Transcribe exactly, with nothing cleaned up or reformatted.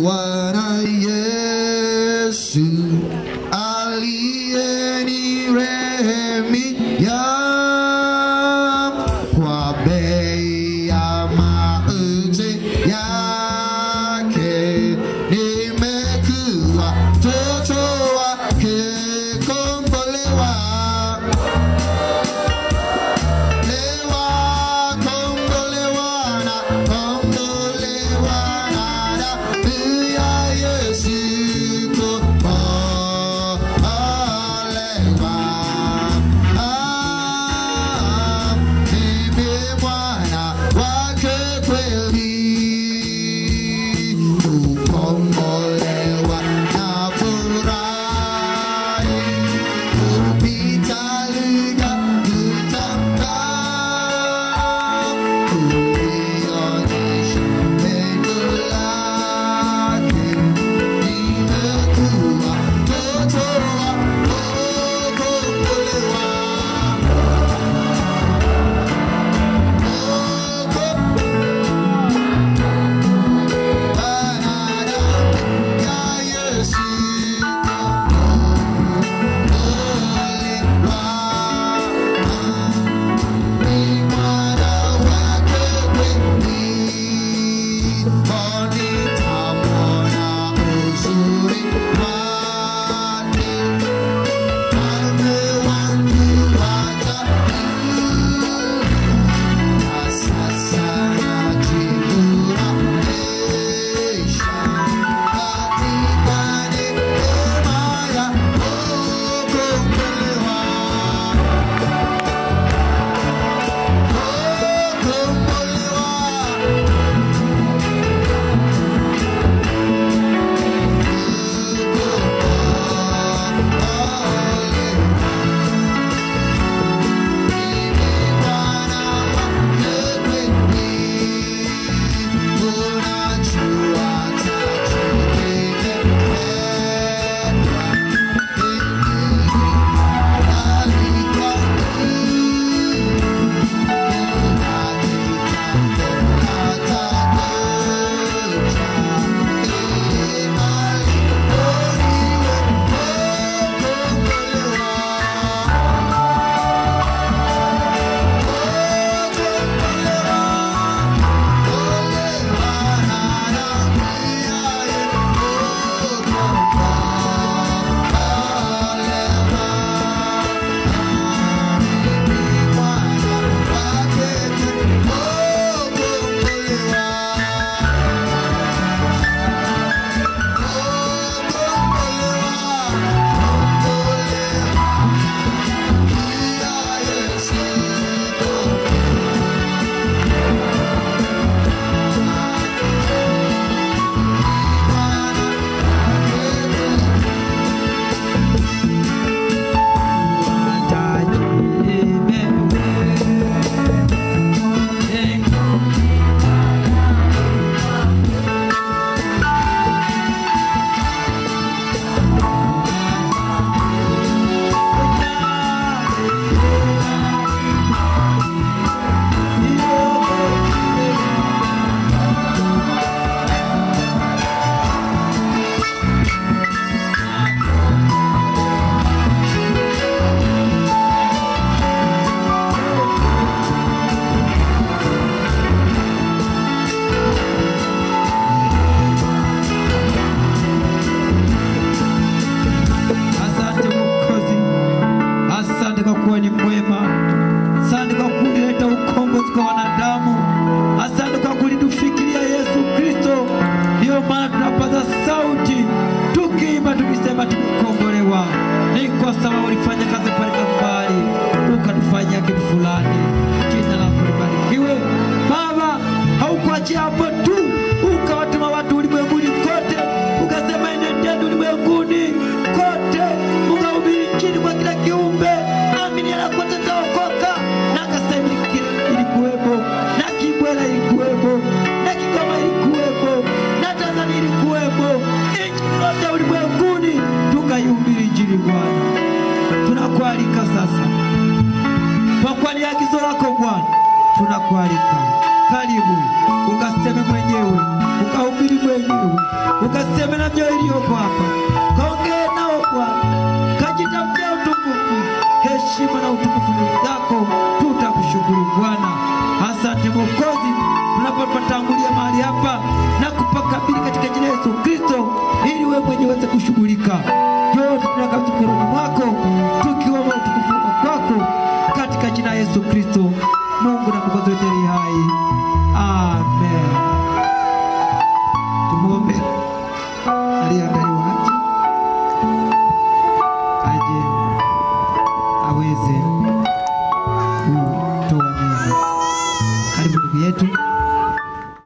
Bwana Yesu aliyenirehemia kwa bei ya mauti yake, nimekuwa mtoto wake, kombolewa, lewa, kombolewa na kombolewa na damu ya Yesu, kombolewa. Ah, mimi mwana wake kweli, kukombolewa na furahi, kupita lugha kutamka, kulionyesha pendo lake, nimekuwa mtoto wako, kombolewa, tunakualika sasa. Kwa kweli agizo lako Bwana, tunakualika. Karibu ukaseme mwenyewe, ukahubiri mwenyewe. ukaseme na mioyo iliyoko hapa, kaongee nao Bwana, kajitafutia utukufu, heshima na utukufu zako. Tutakushukuru Bwana. Asante Mwokozi, tunapotangulia mahali hapa na kupakabili katika jina la Yesu Kristo, ili wewe mwenyewe uweze kushughulika. Yote tunakabidhi mikononi mwako, tukiomba utukufu wako katika jina la Yesu Kristo.